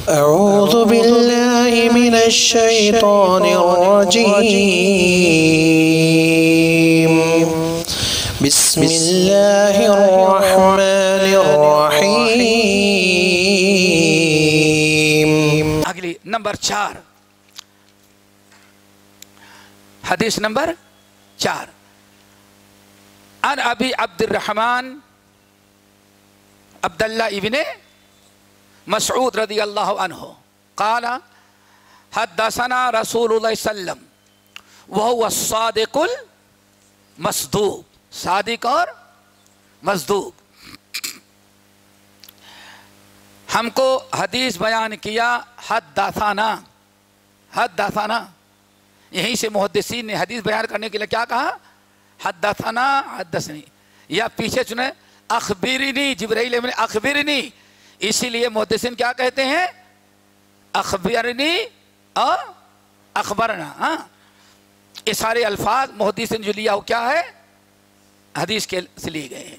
أعوذ بالله من الشيطان الرجيم بسم الله الرحمن الرحيم. اگلی نمبر 4 حدیث نمبر 4 عن ابی عبد الرحمن عبداللہ ابن مسعود رضی اللہ عنہ قال حدثنا رسول اللہ صلی اللہ علیہ وسلم وهو الصادق المصدوق. صادق اور مصدوق. ہم کو حدیث بیان کیا حدثنا. یہیں سے محدثین نے حدیث بیان کرنے کے لیے کیا کہا؟ حدثنا حدثنی. یا پیچھے سنیں اخبرنی، جبرائیل نے اخبرنی. اسی لیے محدثین کیا کہتے ہیں؟ اخبرنی اور اخبرنا. یہ سارے الفاظ محدثین جو لیا ہو کیا ہے؟ حدیث کے سے لیے گئے ہیں.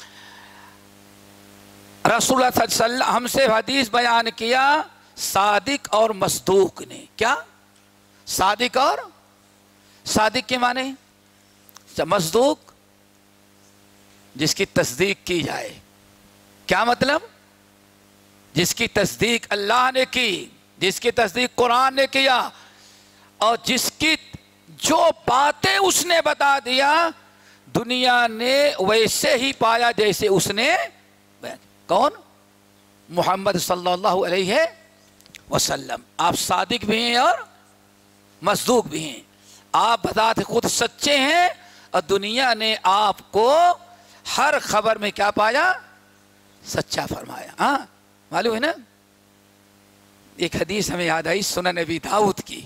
رسول اللہ صلی اللہ علیہ وسلم ہم سے حدیث بیان کیا صادق اور مصدوق نے. کیا؟ صادق اور صادق کے معنی مصدوق جس کی تصدیق کی جائے. کیا مطلب؟ جس کی تصدیق اللہ نے کی، جس کی تصدیق قرآن نے کیا، اور جس کی جو باتیں اس نے بتا دیا دنیا نے ویسے ہی پایا جیسے اس نے. کون؟ محمد صلی اللہ علیہ وسلم. آپ صادق بھی ہیں اور مصدوق بھی ہیں. آپ بذات خود سچے ہیں اور دنیا نے آپ کو ہر خبر میں کیا پایا؟ سچا فرمایا. ہاں معلوم ہے نا. ایک حدیث ہمیں یاد آئی سنن نبی داؤد کی.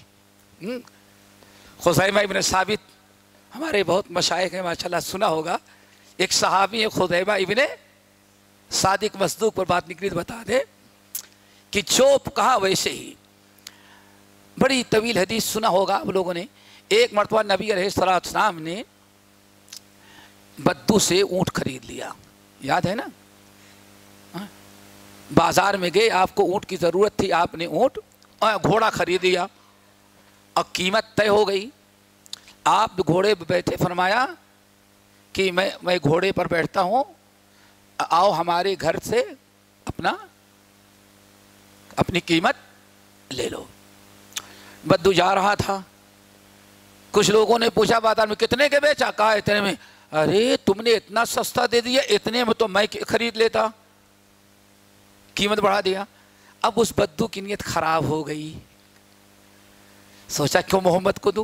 خزیمہ ابن ثابت ہمارے بہت مشائخ ہیں ماشاءاللہ، سنا ہوگا. ایک صحابی ہے خزیمہ ابن صادق مصدوق پر بات نکلی تو بتا دے کہ جو کہا ویسے ہی. بڑی طویل حدیث سنا ہوگا آپ لوگوں نے. ایک مرتبہ نبی علیہ السلام نے بدو سے اونٹ خرید لیا. یاد ہے نا؟ بازار میں گئے، آپ کو اونٹ کی ضرورت تھی، آپ نے اونٹ گھوڑا خرید لیا اور قیمت طے ہو گئی. آپ گھوڑے پہ بیٹھے، فرمایا کہ میں گھوڑے پر بیٹھتا ہوں، آؤ ہمارے گھر سے اپنی قیمت لے لو. بدو جا رہا تھا. کچھ لوگوں نے پوچھا بازار میں کتنے کے بیچا؟ کہا اتنے میں. ارے تم نے اتنا سستا دے دیا، اتنے میں تو میں خرید لیتا. قیمت بڑھا دیا. اب اس بدو کی نیت خراب ہو گئی. سوچا کیوں محمد کو دوں،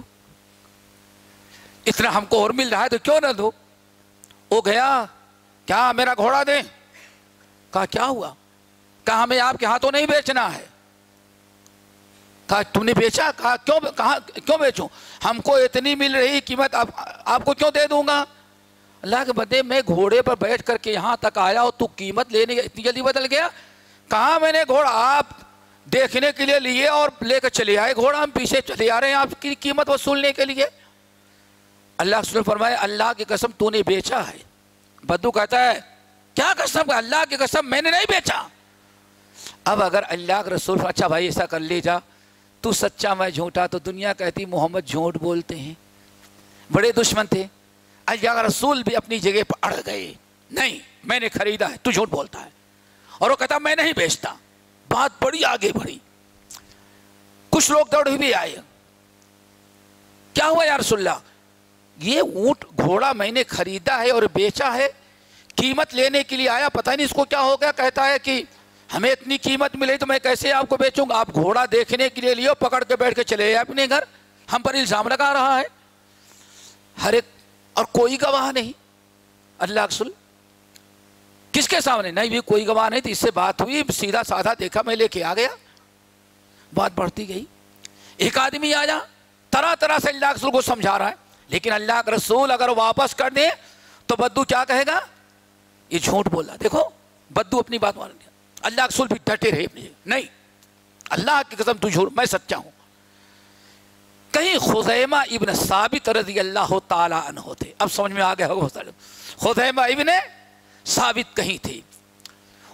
اتنا ہم کو اور مل رہا ہے تو کیوں نہ دو. وہ گیا، کیا میرا گھوڑا دیں؟ کہا کیا ہوا؟ کہا ہمیں آپ کے ہاتھوں نہیں بیچنا ہے. کہا تم نے بیچا؟ کہا کیوں بیچوں؟ ہم کو اتنی مل رہی قیمت آپ کو کیوں دے دوں گا؟ اللہ کے بندے میں گھوڑے پر بیٹھ کر کے یہاں تک آیا اور تو قیمت لینے اتنی جلدی بدل گیا. کہاں میں نے گھوڑا آپ دیکھنے کے لیے لیے اور لے کر چلے آئے گھوڑا، ہم پیچھے چلے آ رہے ہیں آپ کی قیمت وصولنے کے لیے. اللہ رسول فرمایا اللہ کی قسم تو نے بیچا ہے. بدو کہتا ہے کیا قسم؟ اللہ کی قسم میں نے نہیں بیچا. اب اگر اللہ کے رسول اچھا بھائی ایسا کر لے جا، تو سچا میں جھوٹا، تو دنیا کہتی محمد جھوٹ بولتے ہیں. بڑے دشمن تھے. اللہ کا رسول بھی اپنی جگہ پر اڑ گئے، نہیں میں نے خریدا ہے، تو جھوٹ بولتا ہے. اور وہ کہتا میں نہیں بیچتا. بات بڑی آگے بڑھی. کچھ لوگ دوڑ بھی آئے. کیا ہوا یا رسول اللہ؟ یہ اونٹ گھوڑا میں نے خریدا ہے اور بیچا ہے، قیمت لینے کے لیے آیا، پتہ نہیں اس کو کیا ہو گیا. کہتا ہے کہ ہمیں اتنی قیمت ملے تو میں کیسے آپ کو بیچوں گا؟ آپ گھوڑا دیکھنے کے لیے لیو، پکڑ کے بیٹھ کے چلے جائے اپنے گھر. ہم پر الزام لگا رہا ہے. ہر ایک اور کوئی گواہ نہیں. اللہ رسول کس کے سامنے؟ نہیں بھی کوئی گواہ نہیں تھی. اس سے بات ہوئی، سیدھا سادھا دیکھا، میں لے کے آ گیا. بات بڑھتی گئی. ایک آدمی آیا، طرح طرح سے اللہ رسول کو سمجھا رہا ہے، لیکن اللہ کا رسول اگر واپس کر دے تو بدو کیا کہے گا؟ یہ جھوٹ بولا. دیکھو بدو اپنی بات مان لیا. اللہ رسول بھی ڈٹے رہے اپنی جگہ. نہیں اللہ کی قسم تو جھوٹ، میں سچا ہوں. کہیں خزیمہ ابن ثابت رضی اللہ تعالی عنہ تھے. اب سمجھ میں آ گیا ہوگا. خزیمہ ابن ثابت کہیں تھے.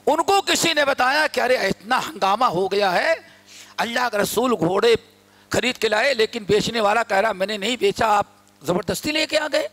ان کو کسی نے بتایا کہ ارے اتنا ہنگامہ ہو گیا ہے، اللہ کا رسول گھوڑے خرید کے لائے لیکن بیچنے والا کہہ رہا میں نے نہیں بیچا، آپ زبردستی لے کے آ گئے۔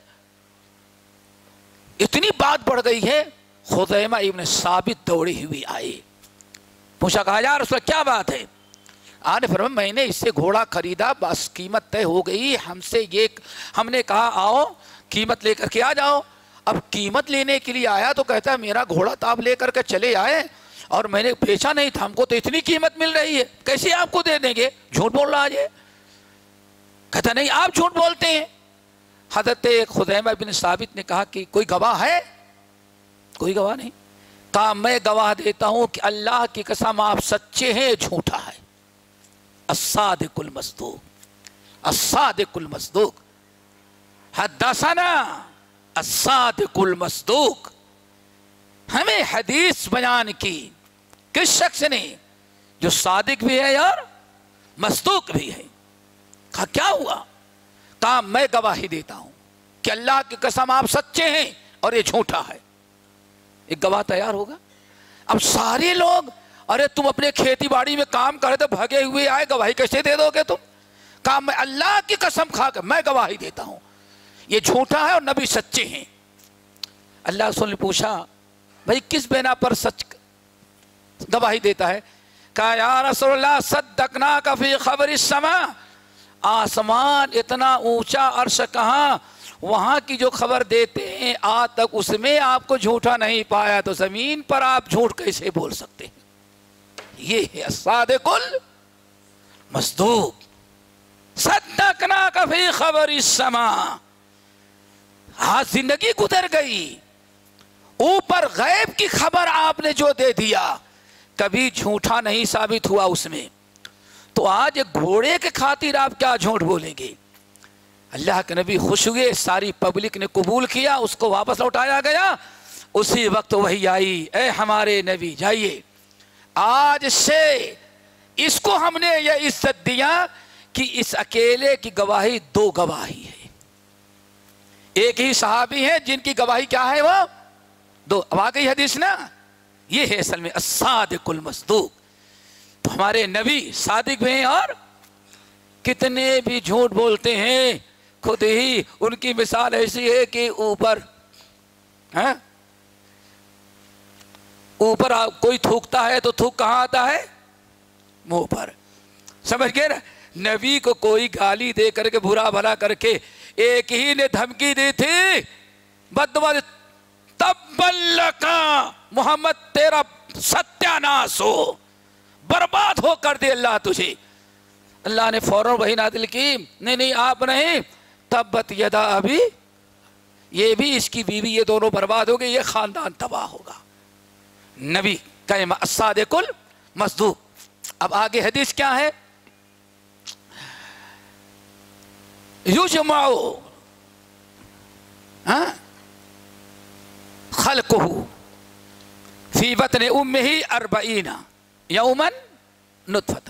اتنی بات بڑھ گئی ہے، خزیمہ ابن ثابت دوڑے ہوئے آئے، پوچھا کہا یا رسول کیا بات ہے؟ آپ نے فرمایا میں نے اس سے گھوڑا خریدا، بس قیمت طے ہو گئی، ہم نے کہا آؤ قیمت لے کر کے آ جاؤ۔ اب قیمت لینے کے لیے آیا تو کہتا ہے میرا گھوڑا تو آپ لے کر کے چلے آئے اور میں نے بیچا نہیں تھا، ہم کو تو اتنی قیمت مل رہی ہے، کیسے آپ کو دے دیں گے؟ جھوٹ بول رہا ہے۔ کہتا نہیں آپ جھوٹ بولتے ہیں۔ حضرت خزیمہ بن ثابت نے کہا کہ کوئی گواہ ہے؟ کوئی گواہ نہیں۔ کہا میں گواہ دیتا ہوں کہ اللہ کی قسم آپ سچے ہیں، جھوٹا ہے۔ الصادق المصدوق، الصادق المصدوق، حدثنا الصادق المصدوق۔ ہمیں حدیث بیان کی کس شخص نے؟ جو صادق بھی ہے اور مصدوق بھی ہے۔ کہا کیا ہوا؟ کہا میں گواہی دیتا ہوں کہ اللہ کی قسم آپ سچے ہیں اور یہ جھوٹا ہے۔ ایک گواہ تیار ہوگا۔ اب سارے لوگ ارے تم اپنے کھیتی باڑی میں کام کرے تو بھگے ہوئے آئے، گواہی کیسے دے دو گے تم؟ کہا میں اللہ کی قسم کھا کر میں گواہی دیتا ہوں یہ جھوٹا ہے اور نبی سچے ہیں۔ اللہ رسول نے پوچھا بھائی کس بنا پر سچ گواہی دیتا ہے؟ کہا یا رسول اللہ صدقناک فی خبر السماء، آسمان اتنا اونچا، عرش کہاں، وہاں کی جو خبر دیتے ہیں آج تک اس میں آپ کو جھوٹا نہیں پایا، تو زمین پر آپ جھوٹ کیسے بول سکتے ہیں؟ یہ ہے الصادق المصدوق۔ صدقناک فی خبر السماء، آج زندگی گزر گئی، اوپر غیب کی خبر آپ نے جو دے دیا کبھی جھوٹا نہیں ثابت ہوا اس میں، تو آج ایک گھوڑے کے خاطر آپ کیا جھوٹ بولیں گے؟ اللہ کے نبی خوش ہوئے، ساری پبلک نے قبول کیا، اس کو واپس لوٹایا گیا۔ اسی وقت وہی آئی اے ہمارے نبی جائیے، آج سے اس کو ہم نے یہ عزت دیا کہ اس اکیلے کی گواہی دو گواہی ہے، ایک ہی صحابی ہیں جن کی گواہی کیا ہے وہ دو۔ اب آ گئی حدیث نا، یہ ہے اصل میں الصادق المصدوق۔ تو ہمارے نبی صادق بھی ہیں اور کتنے بھی جھوٹ بولتے ہیں، خود ہی ان کی مثال ایسی ہے کہ اوپر کوئی تھوکتا ہے تو تھوک کہاں آتا ہے؟ منہ پر۔ سمجھ گئے نا؟ نبی کو کوئی گالی دے کر کے برا بھلا کر کے ایک ہی نے دھمکی دی تھی، بددعا تبا لکا، محمد تیرا ستیہ ناس ہو، برباد ہو کر دے اللہ تجھے۔ اللہ نے فوراً وحی نازل کی، نہیں آپ نہیں، تبت یدا ابی، یہ بھی اس کی بیوی، یہ دونوں برباد ہو گئے، یہ خاندان تباہ ہوگا۔ نبی کلمہ الصادق المصدوق۔ اب آگے حدیث کیا ہے؟ یجمع خلقہ فی بطن امہ 40 یوما نطفۃ۔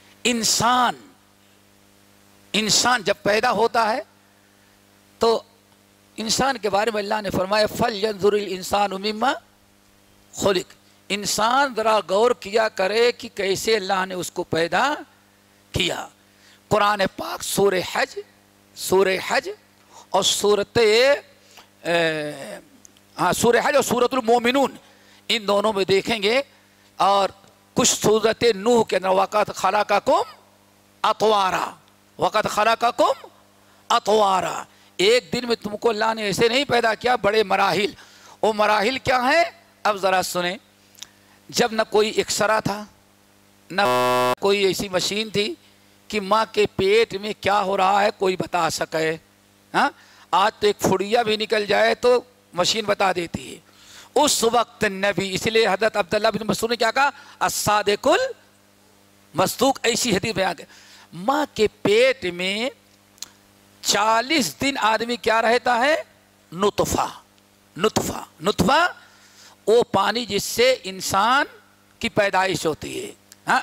انسان جب پیدا ہوتا ہے تو انسان کے بارے میں اللہ نے فرمایا فَلْيَنْظُرِ الْإِنسَانُ مِمَّا خُلِقَ، انسان ذرا غور کیا کرے کہ کیسے اللہ نے اس کو پیدا کیا۔ قرآن پاک سورہ حج اور سورہ حج اور سورۃ المومنون، ان دونوں میں دیکھیں گے، اور کچھ سورۃ نوح کے اندر وَقَدْ خَلَقَكُمْ أَطْوَارًا، وَقَدْ خَلَقَكُمْ أَطْوَارًا، ایک دن میں تم کو اللہ نے ایسے نہیں پیدا کیا، بڑے مراحل۔ وہ مراحل کیا ہیں؟ اب ذرا سنیں، جب نہ کوئی ایکسرا تھا، نہ کوئی ایسی مشین تھی کہ ماں کے پیٹ میں کیا ہو رہا ہے کوئی بتا سکے۔ آج تو ایک پھڑیا بھی نکل جائے تو مشین بتا دیتی ہے۔ اس وقت نبی، اس لیے حضرت عبداللہ بن مسعود نے کیا کہا؟ الصادق المصدوق، ایسی حدیث بیان کی۔ ماں کے پیٹ میں 40 دن آدمی کیا رہتا ہے؟ نطفہ، وہ پانی جس سے انسان کی پیدائش ہوتی ہے،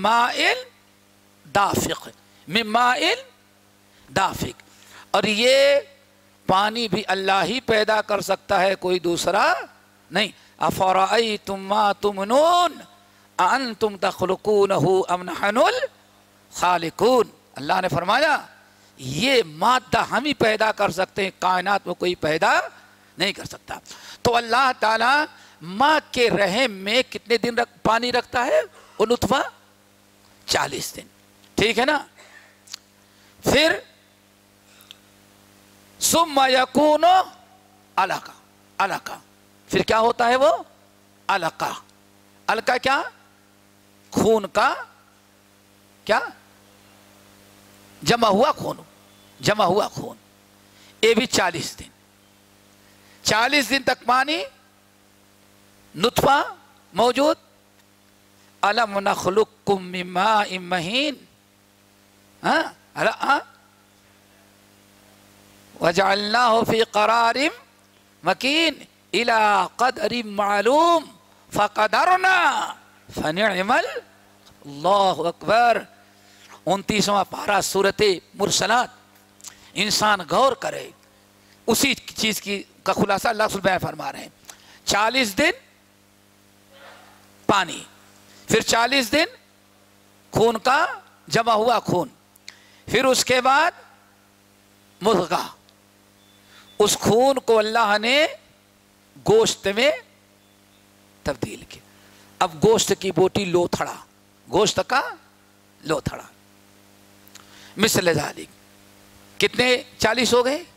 من ماء دافق، اور یہ پانی بھی اللہ ہی پیدا کر سکتا ہے، کوئی دوسرا نہیں۔ अफ़रअय्तुम मा तुमनून अअंतुम तख़लुक़ूनहु अम नहनुल खालिकून। अल्लाह ने फरमाया ये मादा हम ही पैदा कर सकते हैं, कायनात में कोई पैदा नहीं कर सकता। तो अल्लाह ताला माँ के रहम में कितने दिन पानी रखता है? वो नुतफा 40 दिन, ठीक है ना। फिर सुम्मा यकूनो अलका, अलका, फिर क्या होता है वो? अलका। अलका क्या? खून का क्या? जमा हुआ खून, जमा हुआ खून। ये भी 40 दिन, 40 दिन तक पानी नुतफा मौजूद। अलम नखलुक्कुम मिन माइन महीन, वजअलनाहु फी क़रारिम मकीन इला क़दरिम मालूम फ़क़दरना फ़निअमल। अल्लाहु अकबर। 29वां पारा सूरते मुरसलात। इंसान गौर करे, उसी चीज की का खुलासा अल्लाह सुब्हानहू फरमा रहे हैं। 40 दिन पानी, फिर 40 दिन खून का जमा हुआ खून, फिर उसके बाद मुद्गा। उस खून को अल्लाह ने गोश्त में तब्दील किया। अब गोश्त की बोटी लोथड़ा, गोश्त का लोथड़ा। मिसल ज़ालिक कितने 40 हो गए?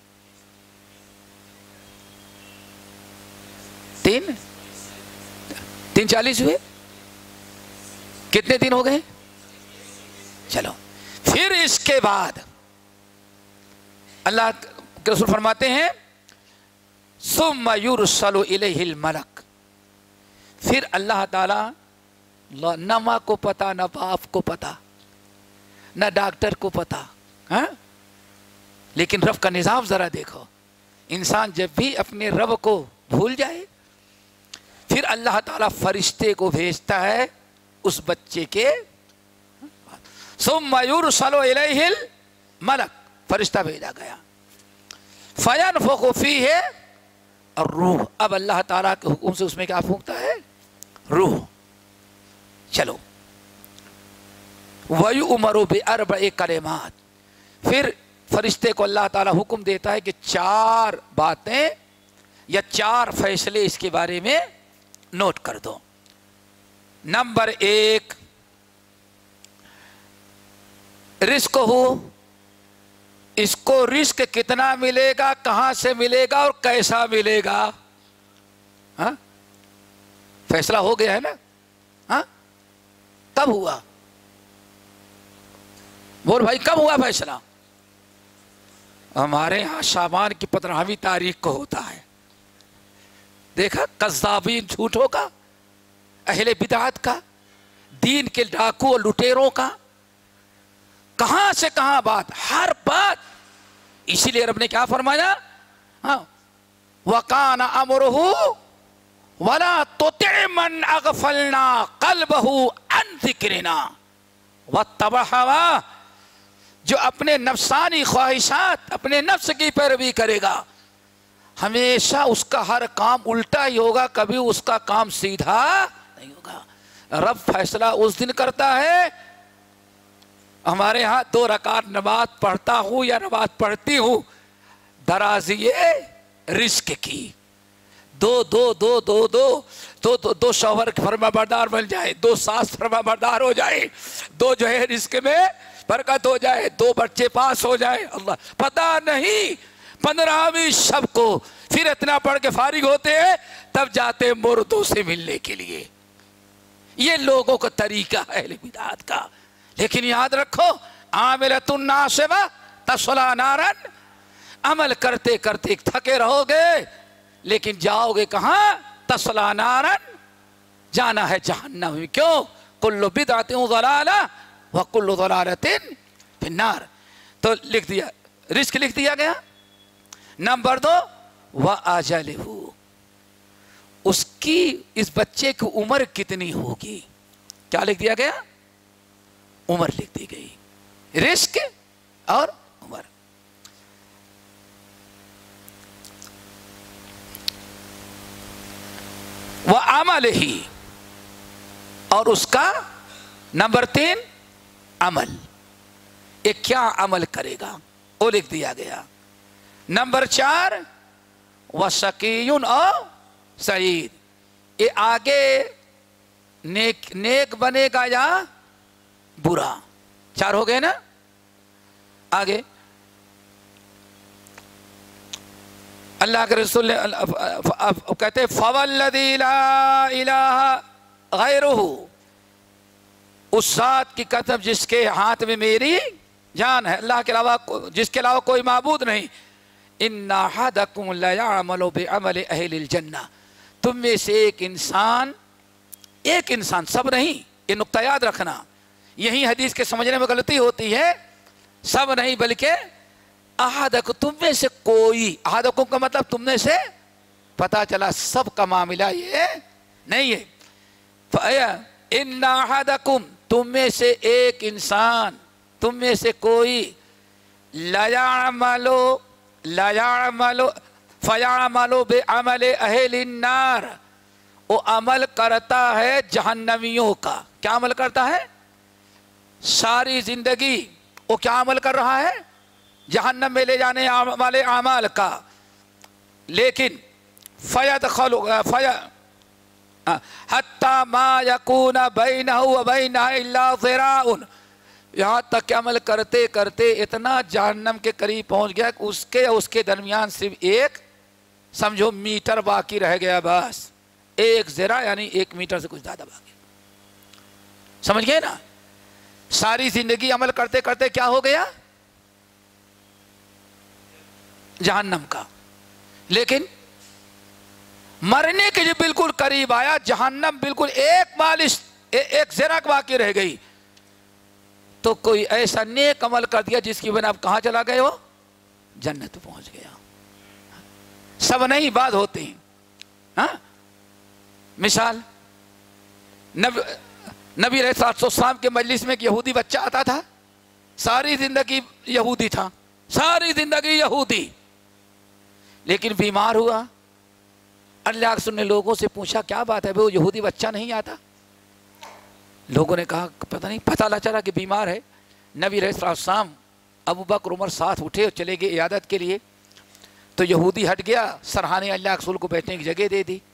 तीन 40 हुए। कितने दिन हो गए? चलो, फिर इसके बाद अल्लाह के रसूल फरमाते हैं सुम्मा युरसलु इलैहिल मलक। फिर अल्लाह ताला, न माँ को पता, न बाप को पता, न डॉक्टर को पता, हाँ? लेकिन रब का निज़ाम जरा देखो। इंसान जब भी अपने रब को भूल जाए, फिर अल्लाह ताला फरिश्ते को भेजता है उस बच्चे के। सुम्मा युरसलु इलैहिल मलक, फरिश्ता भेजा गया। फयनफुखु फीहि और रूह। अब अल्लाह ताला के हुक्म से उसमें क्या फूंकता है? रूह। चलो, वयुमरु बिअरबइ कलिमात। फिर फरिश्ते को अल्लाह ताला हुक्म देता है कि 4 बातें या 4 फैसले इसके बारे में नोट कर दो। नंबर 1, रिस्क हो, इसको रिस्क कितना मिलेगा, कहां से मिलेगा और कैसा मिलेगा। हाँ, फैसला हो गया है ना। हाँ, कब हुआ? बोल भाई, कब हुआ फैसला? हमारे यहां शाबान की 15वीं तारीख को होता है। देखा, कज़्ज़ाबीन झूठों का, अहले बिदात का, दीन के डाकू और लुटेरों का, कहां से कहां बात, हर बात। इसीलिए रब ने क्या फरमाया? हाँ, वकाना अमरुहु वला तुति मन अगफलना कल्बहु अन ज़िक्रिना वत्तबअ हवा। जो अपने नफ्सानी ख्वाहिशात, अपने नफ्स की पैरवी करेगा, हमेशा उसका हर काम उल्टा ही होगा, कभी उसका काम सीधा नहीं होगा। रब फैसला उस दिन करता है। हमारे यहाँ 2 रकात नमाज पढ़ता हूँ या नमाज पढ़ती हूँ, दराजिए रिस्क की। दो शौहर फरमाबरदार बन जाए, 2 सास फरमाबरदार हो जाए, 2 जो है रिस्क में बरकत हो जाए, 2 बच्चे पास हो जाए। अल्लाह, पता नहीं 15वीं शब को फिर इतना पढ़ के फारिग होते हैं, तब जाते मुर्दों से मिलने के लिए। ये लोगों का तरीका है अहले बिदात का। लेकिन याद रखो, आमिलतुन नासिबा तस्ला नारन। अमल करते करते थके रहोगे, लेकिन जाओगे कहां? तस्ला नारन, जाना है जहन्नम में। क्यों? कुल्लु बिदअतिन ज़लाला व कुल्लु ज़लालतिन फिन्नार। तो लिख दिया, रिस्क लिख दिया गया। नंबर 2, व अजलहु, उसकी, इस बच्चे की उम्र कितनी होगी। क्या लिख दिया गया? उम्र लिख दी गई, रिस्क और उम्र। وعملہ، اور اس کا نمبر 3 عمل، یہ کیا عمل کرے گا وہ لکھ دیا گیا۔ نمبر 4 وشقی او سعید، یہ آگے نیک بنے گا یا برا، 4 ہو گئے نا۔ آگے اللہ کے رسول نے کہتے فوالذی لا الہ غیرہ، اس ذات کی قسم جس کے ہاتھ میں میری جان ہے، اللہ کے علاوہ جس کے علاوہ کوئی معبود نہیں، ان احدکم لیعمل بعمل اہل الجنہ، تم میں سے ایک انسان، سب نہیں، یہ نقطہ یاد رکھنا، یہی حدیث کے سمجھنے میں غلطی ہوتی ہے، سب نہیں بلکہ احدکم، تم میں سے کوئی، احدکم کا مطلب تم میں سے، پتا چلا سب کا معاملہ یہ نہیں ہے۔ ان احدکم، تم میں سے ایک انسان، تم میں سے کوئی، لیعمل بعمل اہل النار، وہ عمل کرتا ہے جہنمیوں کا۔ کیا عمل کرتا ہے؟ ساری زندگی وہ کیا عمل کر رہا ہے؟ جہنم میں لے جانے والے اعمال کا، لیکن فیدخل حتی ما یکون بینہ و بینہ الا ذراع، یہاں تک کہ عمل کرتے کرتے اتنا جہنم کے قریب پہنچ گیا کہ اس کے درمیان صرف ایک سمجھو میٹر باقی رہ گیا، بس ایک ذراع یعنی 1 میٹر سے کچھ زیادہ باقی، سمجھ گئے نا؟ ساری زندگی عمل کرتے کرتے کیا ہو گیا؟ جہنم کا، لیکن مرنے کے جو بالکل قریب آیا، جہنم بالکل ایک ذراع باقی رہ گئی، تو کوئی ایسا نیک عمل کر دیا جس کی بنا آپ کہاں چلا گئے؟ وہ جنت پہنچ گیا۔ سب نہیں، بات ہوتے ہیں۔ ہاں، مثال نبی علیہ السلام کے مجلس میں ایک یہودی بچہ آتا تھا، ساری زندگی یہودی تھا، ساری زندگی یہودی، لیکن بیمار ہوا۔ اللہ کے رسول نے لوگوں سے پوچھا کیا بات ہے وہ یہودی بچہ نہیں آتا؟ لوگوں نے کہا پتہ نہیں، پتہ چلا کہ بیمار ہے۔ نبی علیہ السلام ابو بکر عمر ساتھ اٹھے اور چلے گئے عیادت کے لیے، تو یہودی ہٹ گیا، سرحانے اللہ کے رسول کو بیٹھنے کی جگہ دے دی۔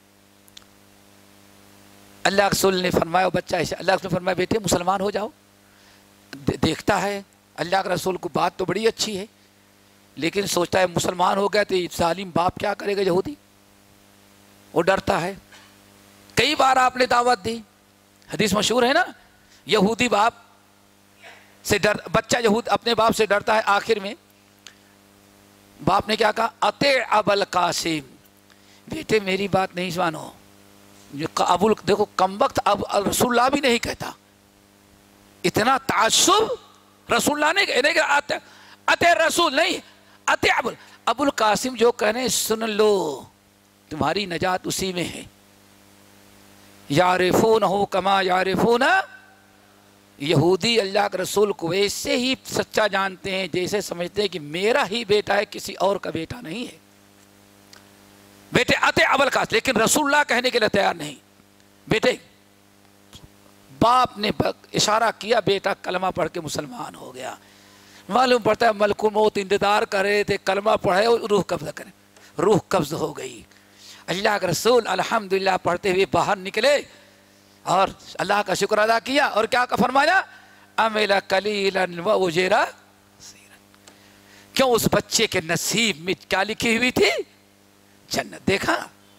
اللہ کے رسول نے فرمایا بچہ ایسے، اللہ کے رسول نے فرمایا بیٹے مسلمان ہو جاؤ۔ دیکھتا ہے اللہ کے رسول کو بات تو بڑی اچھی ہے، لیکن سوچتا ہے مسلمان ہو گیا تو ظالم باپ کیا کرے گا یہودی، وہ ڈرتا ہے۔ کئی بار آپ نے دعوت دی، حدیث مشہور ہے نا، یہودی باپ سے بچہ یہود اپنے باپ سے ڈرتا ہے، آخر میں باپ نے کیا کہا؟ اطیع ابا القاسم، بیٹے میری بات نہیں مانو۔ دیکھو کم وقت اب رسول اللہ بھی نہیں کہتا، اتنا تعصب رسول اللہ نہیں کہا، اطیع رسول نہیں، اطیع ابو القاسم جو کہنے سن لو، تمہاری نجات اسی میں ہے۔ یعرفونہ کما یعرفون، یہودی اللہ کے رسول کو ویسے ہی سچا جانتے ہیں جیسے سمجھتے ہیں کہ میرا ہی بیٹا ہے، کسی اور کا بیٹا نہیں ہے۔ بیٹے اطیع ابا القاسم، لیکن رسول اللہ کہنے کے لیے تیار نہیں۔ بیٹے، باپ نے اشارہ کیا، بیٹا کلمہ پڑھ کے مسلمان ہو گیا۔ معلوم پڑتا ہے ملک الموت انتظار کر رہے تھے، کلمہ پڑھے اور روح قبض کرے، روح قبض ہو گئی۔ اللہ کے رسول الحمدللہ پڑھتے ہوئے باہر نکلے اور اللہ کا شکر ادا کیا، اور کیا فرمایا؟ عمل قلیلا واجر کثیرا، کیوں اس بچے کے نصیب میں کیا لکھی ہوئی تھی؟ جنت۔ دیکھا،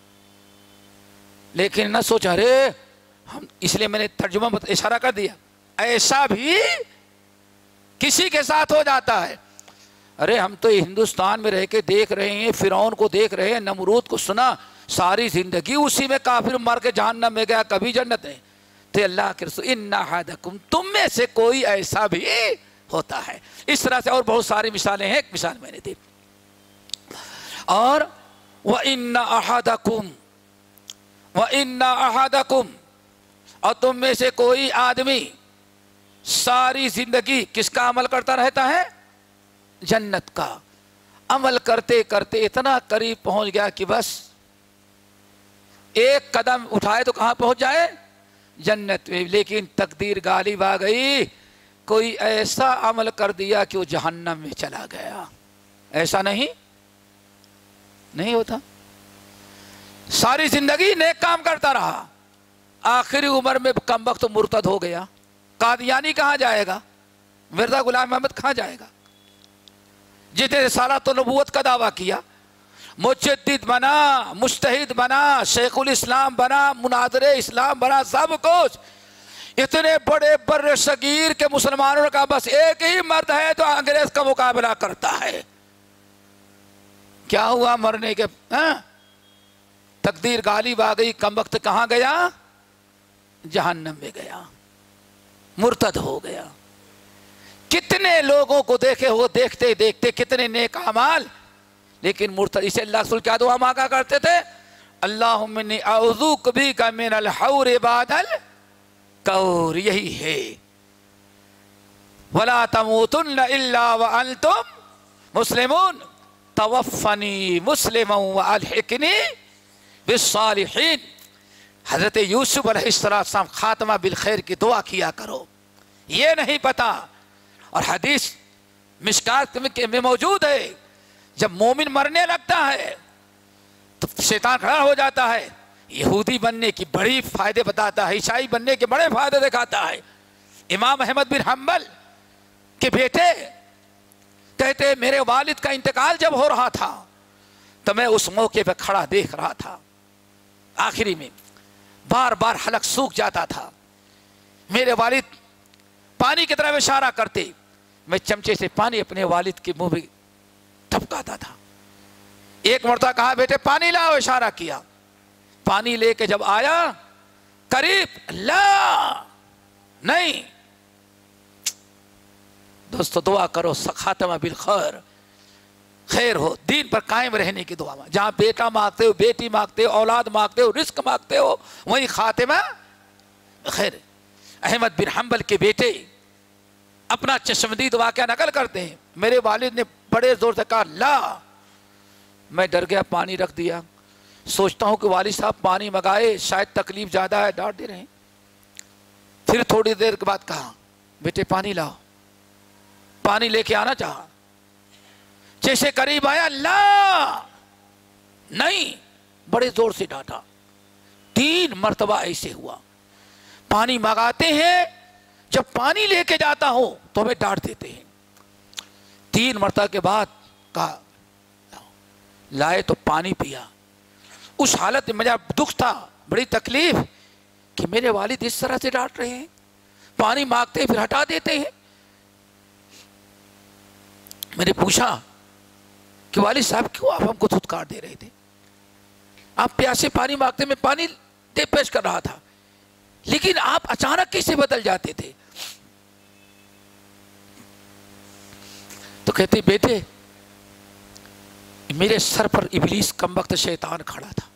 لیکن نہ سوچا ارے ہم، اس لیے میں نے ترجمہ اشارہ کر دیا، ایسا بھی کسی کے ساتھ ہو جاتا ہے۔ ارے ہم تو ہندوستان میں رہ کے دیکھ رہے ہیں، فرعون کو دیکھ رہے ہیں، نمرود کو سنا، ساری زندگی اسی میں کافر مر کے جہنم میں گیا، کبھی جنت نہیں۔ تو اللہ کے رسول ان احدکم، تم میں سے کوئی ایسا بھی ہوتا ہے۔ اس طرح سے اور بہت ساری مثالیں ہیں، ایک مثال میں نے دی۔ اور وَإِنَّ أَحَدَكُمْ، اور تم میں سے کوئی آدمی ساری زندگی کس کا عمل کرتا رہتا ہے؟ جنت کا۔ عمل کرتے کرتے اتنا قریب پہنچ گیا کہ بس ایک قدم اٹھائے تو کہاں پہنچ جائے؟ جنت میں. لیکن تقدیر غالب آ گئی، کوئی ایسا عمل کر دیا کہ وہ جہنم میں چلا گیا. ایسا نہیں ہوتا. ساری زندگی نیک کام کرتا رہا، آخری عمر میں کم وقت مرتد ہو گیا. قادیانی کہاں جائے گا؟ مرزا غلام احمد کہاں جائے گا؟ جتنے رسالت نبوت کا دعویٰ کیا، مجدد بنا، مجتہد بنا، شیخ الاسلام بنا، مناظر اسلام بنا، سب کچھ. اتنے بڑے بر صغیر کے مسلمانوں کا بس ایک ہی مرد ہے تو انگریز کا مقابلہ کرتا ہے. کیا ہوا مرنے کے؟ تقدیر غالب آ گئی، کم وقت کہاں گیا؟ جہنم میں گیا، مرتد ہو گیا. کتنے لوگوں کو دیکھے ہو، دیکھتے دیکھتے کتنے نیک اعمال، لیکن مرتد. اسے اللہ رسول کیا دعا مانگا کرتے تھے؟ اللہم انی اعوذ بک من الحور بعد القور. یہی ہے. ولا تموتن الا وانتم مسلمون توفنی مسلما والحقنی بالصالحین. حضرت یوسف علیہ السلام خاتمہ بالخیر کی دعا کیا کرو. یہ نہیں پتا، اور حدیث مشکات میں موجود ہے، جب مومن مرنے لگتا ہے تو شیطان کھڑا ہو جاتا ہے، یہودی بننے کی بڑی فائدے بتاتا ہے، عیسائی بننے کے بڑے فائدے دکھاتا ہے. امام احمد بن حنبل کے بیٹے کہتے میرے والد کا انتقال جب ہو رہا تھا تو میں اس موقع پہ کھڑا دیکھ رہا تھا. آخری میں بار بار حلق سوکھ جاتا تھا. میرے والد پانی کی طرف اشارہ کرتے، میں چمچے سے پانی اپنے والد کے منہ میں ٹپکاتا تھا. ایک مرتبہ کہا بیٹے پانی لاؤ، اشارہ کیا. پانی لے کے جب آیا قریب، لا نہیں. دوستو دعا کرو خاتمہ بالخیر، خیر ہو، دین پر قائم رہنے کی دعا. جہاں بیٹا مانگتے ہو، بیٹی مانگتے ہو، اولاد مانگتے ہو، رزق مانگتے ہو، وہیں خاتمہ خیر. احمد بن حنبل کے بیٹے اپنا چشمدید واقعہ نقل کرتے ہیں. میرے والد نے بڑے زور سے کہا لا. میں ڈر گیا، پانی رکھ دیا. سوچتا ہوں کہ والد صاحب پانی منگائے، شاید تکلیف زیادہ ہے، ڈانٹ دے رہے ہیں. پھر تھوڑی دیر کے بعد کہا بیٹے پانی لاؤ. پانی لے کے آنا چاہا، جیسے قریب آیا لا نہیں، بڑے زور سے ڈانٹا. 3 مرتبہ ایسے ہوا. پانی منگاتے ہیں، جب پانی لے کے جاتا ہوں تو ہمیں ڈانٹ دیتے ہیں. 3 مرتبہ کے بعد کہا لائے تو پانی پیا. اس حالت میں مجھے دکھ تھا، بڑی تکلیف کہ میرے والد اس طرح سے ڈانٹ رہے ہیں، پانی مانگتے ہیں پھر ہٹا دیتے ہیں. میں نے پوچھا کہ والد صاحب کیوں آپ ہم کو دھتکار دے رہے تھے؟ آپ پیاسے پانی مانگتے، میں پانی دے پیش کر رہا تھا، لیکن آپ اچانک کیسے بدل جاتے تھے؟ تو کہتے بیٹے میرے سر پر ابلیس کم وقت شیطان کھڑا تھا.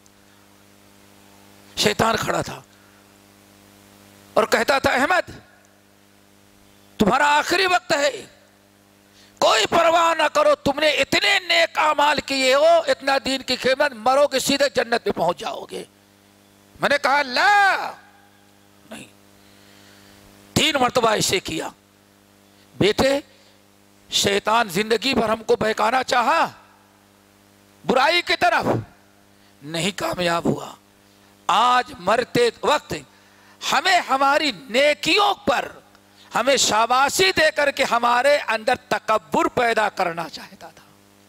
شیطان کھڑا تھا اور کہتا تھا احمد تمہارا آخری وقت ہے، کوئی پرواہ نہ کرو، تم نے اتنے نیک اعمال کیے ہو، اتنا دین کی خدمت، مرو کہ سیدھے جنت میں پہنچ جاؤ گے. میں نے کہا لا نہیں. 3 مرتبہ ایسے کیا. بیٹے شیطان زندگی بھر ہم کو بہکانا چاہا برائی کی طرف، نہیں کامیاب ہوا. آج مرتے وقت ہمیں ہماری نیکیوں پر ہمیں شاباشی دے کر کے ہمارے اندر تکبر پیدا کرنا چاہتا تھا.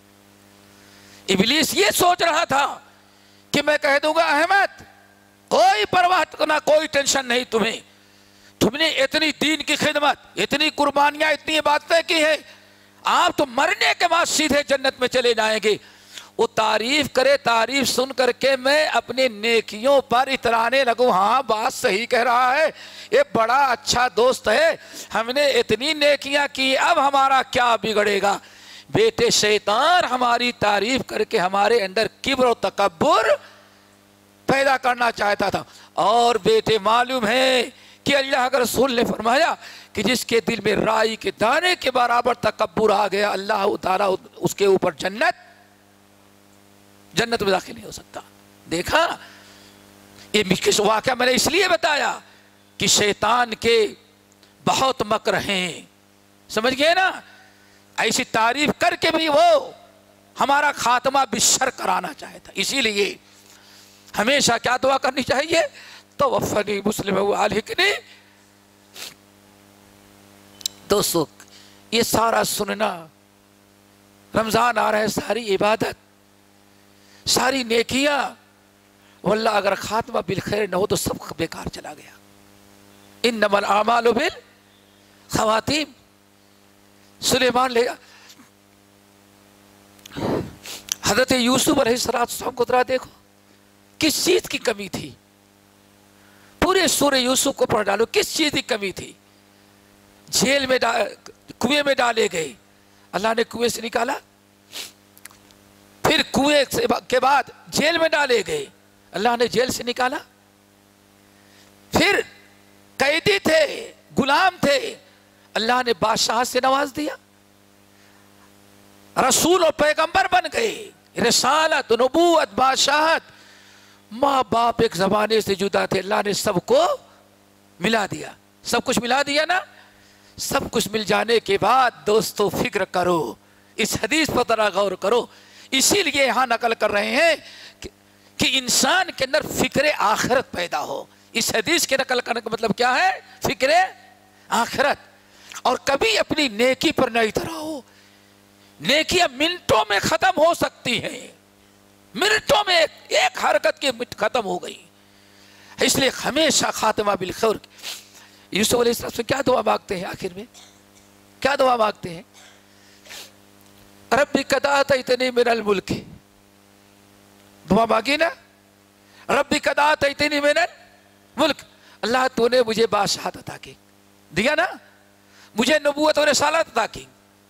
ابلیس یہ سوچ رہا تھا کہ میں کہہ دوں گا احمد کوئی پرواہ نہ، کوئی ٹینشن نہیں تمہیں، تم نے اتنی دین کی خدمت، اتنی قربانیاں، اتنی عبادتیں کی ہیں، آپ تو مرنے کے بعد سیدھے جنت میں چلے جائیں گے. وہ تعریف کرے، تعریف سن کر کے میں اپنے نیکیوں پر اترانے لگوں، ہاں بات صحیح کہہ رہا ہے، یہ بڑا اچھا دوست ہے، ہم نے اتنی نیکیاں کی، اب ہمارا کیا بگڑے گا. بیٹے شیطان ہماری تعریف کر کے ہمارے اندر کبر و تکبر پیدا کرنا چاہتا تھا. اور بیٹے معلوم ہے کہ اللہ کے رسول نے فرمایا کہ جس کے دل میں رائی کے دانے کے برابر تکبر آ گیا، اللہ تعالیٰ اس کے اوپر جنت میں داخل نہیں ہو سکتا. دیکھا ये वाक़या मैंने इसलिए बताया कि शैतान के बहुत मकर हैं, समझ गए ना। ऐसी तारीफ करके भी वो हमारा खात्मा बिशर कराना चाहता। इसीलिए हमेशा क्या दुआ करनी चाहिए, तवफ़्फ़नी मुस्लिमन व अलहिक़नी। दोस्तों ये सारा सुनना, रमज़ान आ रहा है, सारी इबादत, सारी नेकियां, वल्लाह अगर खात्मा बिल खैर न हो तो सब बेकार चला गया। इन्नमल आमालु बिल ख़वातीम। सुलेमान ले हज़रत यूसुफ अलैहिस्सलाम को जरा देखो, किस चीज़ की कमी थी। पूरे सूरह यूसुफ को पढ़ डालो, किस चीज़ की कमी थी। जेल में कुएं में डाले गए, अल्लाह ने कुएं से निकाला। फिर कुएं के बाद जेल में डाले गए, अल्लाह ने जेल से निकाला। फिर कैदी थे, गुलाम थे, अल्लाह ने बादशाह से नवाज दिया। रसूल और पैगंबर बन गए, रिसालत, नबूवत, बादशाहत। माँ बाप एक जमाने से जुदा थे, अल्लाह ने सबको मिला दिया। सब कुछ मिला दिया ना। सब कुछ मिल जाने के बाद दोस्तों फिक्र करो, इस हदीस पर जरा गौर करो। इसीलिए यहां नकल कर रहे हैं कि इंसान के अंदर फिक्र आखिरत पैदा हो। इस हदीस के नकल करने का मतलब क्या है, फिक्र आखिरत। और कभी अपनी नेकी पर नहीं इतराओ। नेकियां मिनटों में खत्म हो सकती हैं, मिनटों में एक हरकत की खत्म हो गई। इसलिए हमेशा खात्मा बिल खैर। यूसुफ अलैहिस्सलाम से क्या दुआ मांगते हैं, आखिर में क्या दुआ मांगते हैं, रब्बी कद आतैतनी मिनल मुल्क। दुआ मांगी ना, रब्बी कद आतैतनी मिनल मुल्क। अल्लाह तूने मुझे बादशाहत अता की, दिया ना, मुझे नबूवत और रिसालत अता की।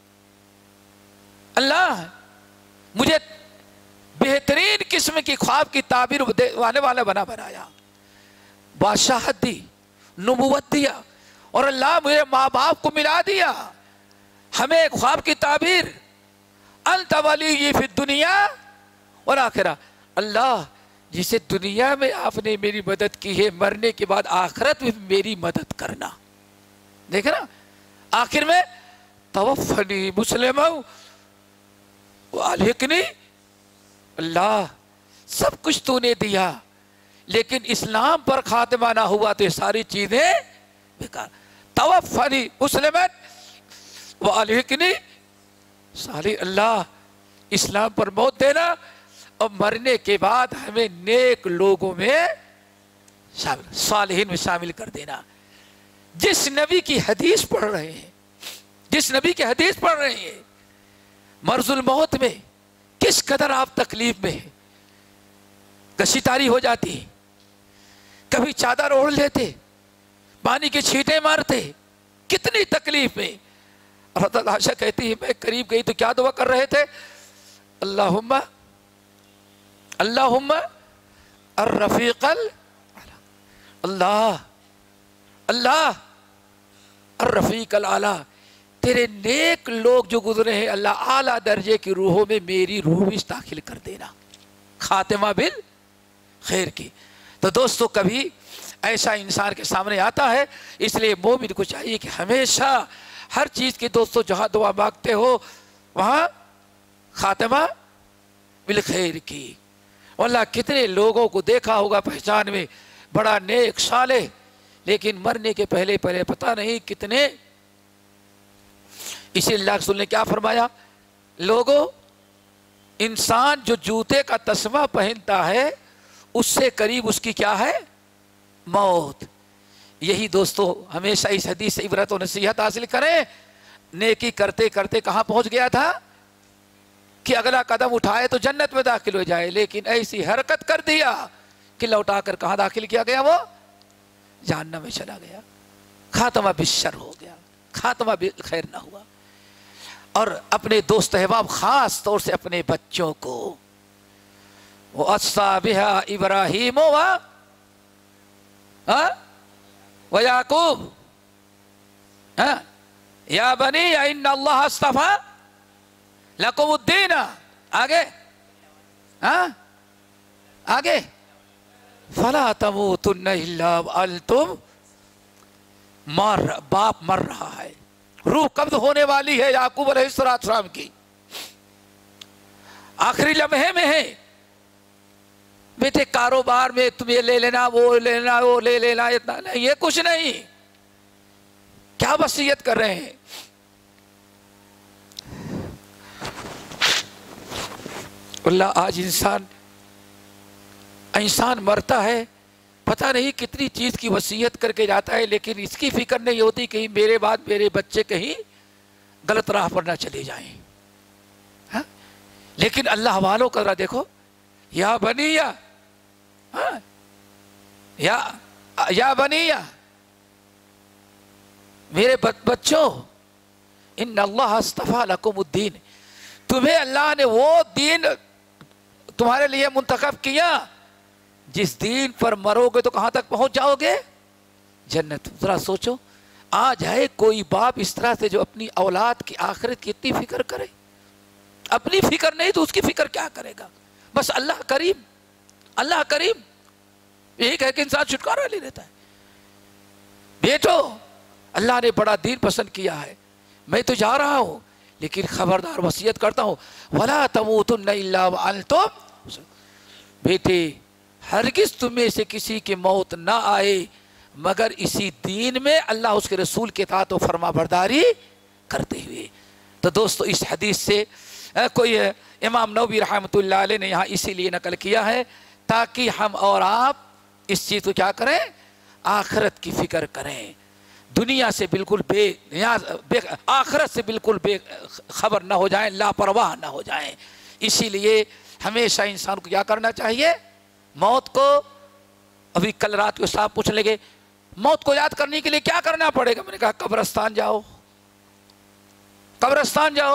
अल्लाह मुझे बेहतरीन किस्म की ख्वाब की ताबीर वाले वाला बनाया, बादशाहत दी, नबूवत दिया, और अल्लाह मुझे माँ बाप को मिला दिया, हमें ख्वाब की ताबीर। अंत वली फिर दुनिया और आखिरा। अल्लाह जिसे दुनिया में आपने मेरी मदद की है, मरने के बाद आखिरत में मेरी मदद करना। देखे ना, आखिर में तवफ़्फ़नी मुस्लिमन व अलहिक़नी। अल्लाह सब कुछ तूने दिया, लेकिन इस्लाम पर खात्मा ना हुआ तो ये सारी चीजें बेकार। तवफ़्फ़नी मुस्लिमन व अलहिक़नी। साली अल्लाह इस्लाम पर मौत देना और मरने के बाद हमें नेक लोगों में शामिल, सालिहीन में शामिल कर देना। जिस नबी की हदीस पढ़ रहे हैं, जिस नबी की हदीस पढ़ रहे हैं, मर्जुल मौत में किस कदर आप तकलीफ में है, कशीतारी हो जाती है, कभी चादर ओढ़ लेते, पानी के छींटे मारते, कितनी तकलीफ में। और आशा कहती है मैं करीब गई तो क्या दुआ कर रहे थे, अल्लाहुम्मा अल्लाहुम्मा अर्रफीक़ल, अल्लाह अल्लाह अर्रफीक़ल आला। तेरे नेक लोग जो गुजरे हैं अल्लाह आला दर्जे की रूहों में मेरी रूह भी दाखिल कर देना, खातिमा बिल खैर की। तो दोस्तों कभी ऐसा इंसान के सामने आता है, इसलिए मोमिन को चाहिए कि हमेशा हर चीज़ की दोस्तों जहाँ दुआ मांगते हो वहाँ खातिमा बिल खैर की। अल्लाह कितने लोगों को देखा होगा पहचान में, बड़ा नेक साले, लेकिन मरने के पहले पहले पता नहीं कितने। इसी अल्लाह रसूल ने क्या फरमाया, लोगों इंसान जो जूते का तस्मा पहनता है उससे करीब उसकी क्या है, मौत। यही दोस्तों हमेशा इस हदीस से इबरत और नसीहत हासिल करें। नेकी करते करते कहाँ पहुंच गया था कि अगला कदम उठाए तो जन्नत में दाखिल हो जाए, लेकिन ऐसी हरकत कर दिया कि लौटा कर कहाँ दाखिल किया गया, वो जहन्नम में चला गया। खात्मा बिशर हो गया, खात्मा खैर ना हुआ। और अपने दोस्त अहबाब खास तौर से अपने बच्चों को, वो अस्सा बिहा इब्राहीम व याकूब या बनी इन्ना अल्लाह अस्तफा लकुमुद्दीन। आगे आगे फला तमूतुन्न इल्ला वअंतुम, बाप मर रहा है, रूह कब्ज होने वाली है याकूब अलैहिस्सलाम की, आखिरी लम्हे में है। बेटे कारोबार में तुम ये ले लेना, वो लेना, वो ले लेना, इतना नहीं, ये कुछ नहीं। क्या वसीयत कर रहे हैं? अल्लाह, आज इंसान मरता है, पता नहीं कितनी चीज की वसीयत करके जाता है, लेकिन इसकी फिक्र नहीं होती कहीं मेरे बाद मेरे बच्चे कहीं गलत राह पर ना चले जाएं। हाँ? लेकिन अल्लाह वालों का देखो, या बनिया, हाँ? या बनिया, मेरे बच्चों, इन्ना अल्लाह अस्तफा लकुमुद्दीन, तुम्हें अल्लाह ने वो दीन तुम्हारे लिए मुंतखब किया जिस दीन पर मरोगे तो कहां तक पहुंच जाओगे? जन्नत। जरा सोचो, आज है कोई बाप इस तरह से जो अपनी औलाद की आखिरत की इतनी फिक्र करे? अपनी फिक्र नहीं तो उसकी फिक्र क्या करेगा? बस अल्लाह करीम, अल्लाह करीम, यही कह के इंसान छुटकारा ले लेता है। बेटो, अल्लाह ने बड़ा दीन पसंद किया है, मैं तो जा रहा हूं, लेकिन खबरदार वसीयत करता हूं, वला तमूतुन्न इल्ला वअंतुम, बेटे हरगिज तुम्हें से किसी की मौत ना आए मगर इसी दीन में अल्लाह उसके रसूल के इताअत और फरमाबरदारी करते हुए। तो दोस्तों, इस हदीस से कोई इमाम नबवी रहमतुल्लाह अलैह ने यहाँ इसीलिए नकल किया है ताकि हम और आप इस चीज़ को क्या करें, आखिरत की फिक्र करें, दुनिया से बिल्कुल आखिरत से बिल्कुल बेखबर ना हो जाएं, लापरवाह ना हो जाएं। इसीलिए हमेशा इंसान को क्या करना चाहिए, मौत को, अभी कल रात को साहब पूछ लेंगे मौत को याद करने के लिए क्या करना पड़ेगा? मैंने कहा कब्रिस्तान जाओ, कब्रिस्तान जाओ।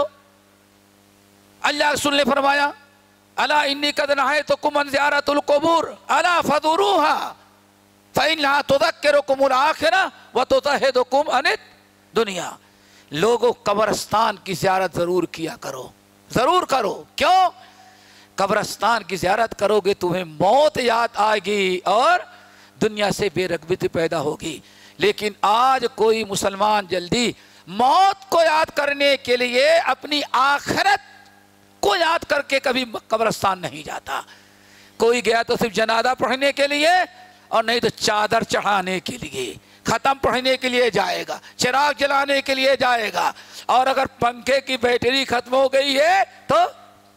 अल्लाह रसूल ने फरमाया, अला इन्नी कद नहायतुकुम अन ज़ियारतिल क़ुबूर अला फज़ुरूहा फ़इन्नहा तुज़क्किरुकुमुल आखिरह व तुज़हिदुकुम अनिद दुनिया। लोगों, कब्रिस्तान की ज़ियारत ज़रूर किया करो, ज़रूर करो। क्यों? कब्रिस्तान की ज़ियारत करोगे तुम्हें मौत याद आएगी और दुनिया से बेरग़बती पैदा होगी। लेकिन आज कोई मुसलमान जल्दी मौत को याद करने के लिए अपनी आखिरत को याद करके कभी कब्रिस्तान नहीं जाता। कोई गया तो सिर्फ जनाजा पढ़ने के लिए और नहीं तो चादर चढ़ाने के लिए, खत्म पढ़ने के लिए जाएगा, चिराग जलाने के लिए जाएगा। और अगर पंखे की बैटरी खत्म हो गई है तो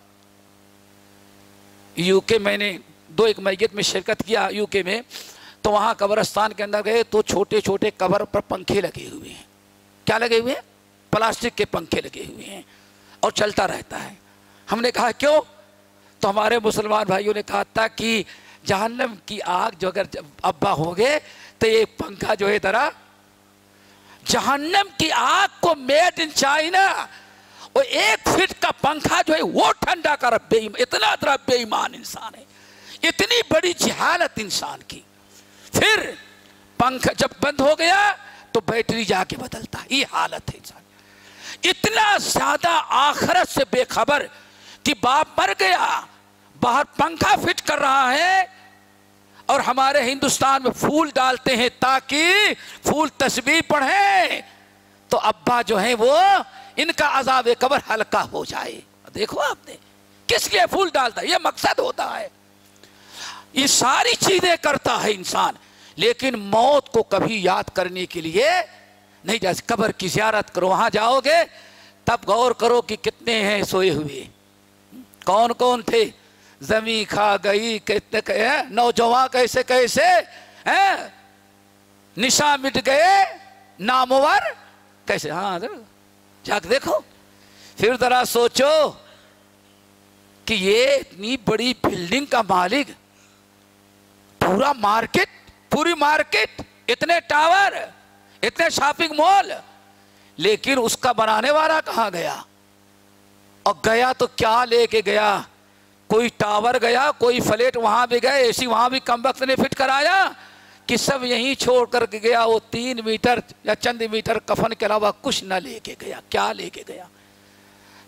यूके, मैंने एक मैयत में शिरकत किया यूके में, तो वहाँ कब्रिस्तान के अंदर गए तो छोटे छोटे कब्र पर पंखे लगे हुए हैं। क्या लगे हुए हैं? प्लास्टिक के पंखे लगे हुए हैं और चलता रहता है। हमने कहा क्यों? तो हमारे मुसलमान भाइयों ने कहा था कि जहन्नम की आग जो अगर अब्बा होंगे तो ये पंखा जो है तरह जहन्नम की आग को मेड इन चाइना, और 1 फीट का पंखा जो है वो ठंडा कर, इतना तरह बेईमान इंसान है, इतनी बड़ी जहालत इंसान की। फिर पंखा जब बंद हो गया तो बैटरी जाके बदलता, ये हालत है इंसान। इतना ज्यादा आखिरत से बेखबर कि बाप मर गया, बाहर पंखा फिट कर रहा है, और हमारे हिंदुस्तान में फूल डालते हैं ताकि फूल तस्बीह पढ़े तो अब्बा जो है वो इनका अज़ाब कब्र हल्का हो जाए। देखो आपने किस लिए फूल डालता है, ये मकसद होता है। ये सारी चीजें करता है इंसान, लेकिन मौत को कभी याद करने के लिए नहीं जा। कब्र की ज़ियारत करो, वहां जाओगे तब गौर करो कि कितने हैं सोए हुए, कौन कौन थे, जमी खा गई, कितने नौजवान कैसे कैसे हैं, निशा मिट गए, नामवर कैसे। हाँ जाके देखो, फिर जरा सोचो कि ये इतनी बड़ी बिल्डिंग का मालिक, पूरा मार्केट, पूरी मार्केट, इतने टावर, इतने शॉपिंग मॉल, लेकिन उसका बनाने वाला कहाँ गया? और गया तो क्या लेके गया? कोई टावर गया, कोई फ्लैट वहां भी गए, एसी वहां भी कम वक्त ने फिट कराया कि सब यहीं छोड़ कर के गया। वो 3 मीटर या चंद मीटर कफन के अलावा कुछ न लेके गया। क्या लेके गया?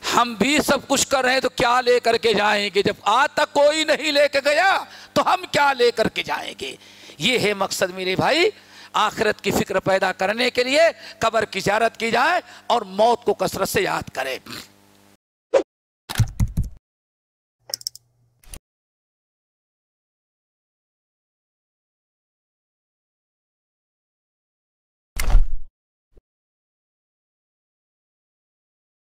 ہم بھی سب کچھ کر رہے ہیں تو کیا لے کر کے جائیں گے؟ جب آج تک کوئی نہیں لے کے گیا تو ہم کیا لے کر کے جائیں گے؟ یہ ہے مقصد میرے بھائی، آخرت کی فکر پیدا کرنے کے لیے قبر کی زیارت کی جائے اور موت کو کثرت سے یاد کرے۔